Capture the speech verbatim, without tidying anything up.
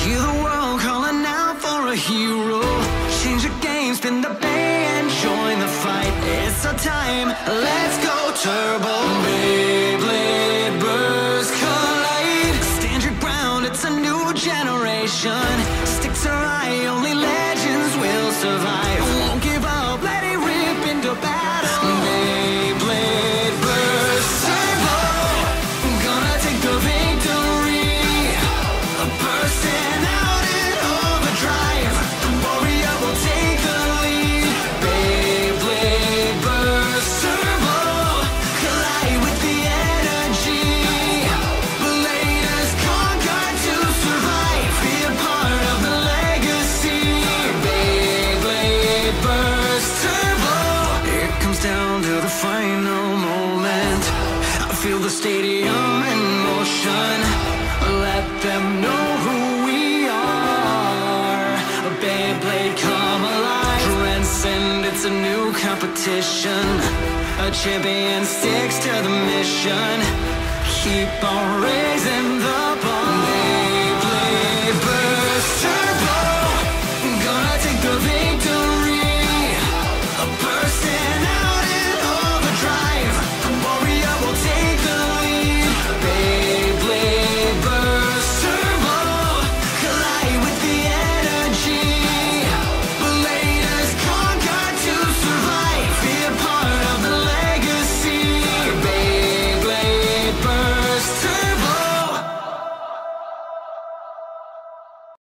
Hear the world calling out for a hero. Change the game, spin the bay and join the fight. It's our time, let's go turbo. Beyblade burst collide. Stand your ground, it's a new generation. Sticks are eye, only legends will survive. Won't give up, let it rip into battle. Beyblade burst turbo. Gonna take the victory. Bursting out in overdrive. The warrior will take the lead. Beyblade burst turbo. Collide with the energy. Bladers conquer to survive. Be a part of the legacy. Beyblade burst turbo. It comes down to the final moment. I feel the stadium in motion. Let them know who we are. A Beyblade come alive. Transcend, it's a new competition. A champion sticks to the mission. Keep on raising the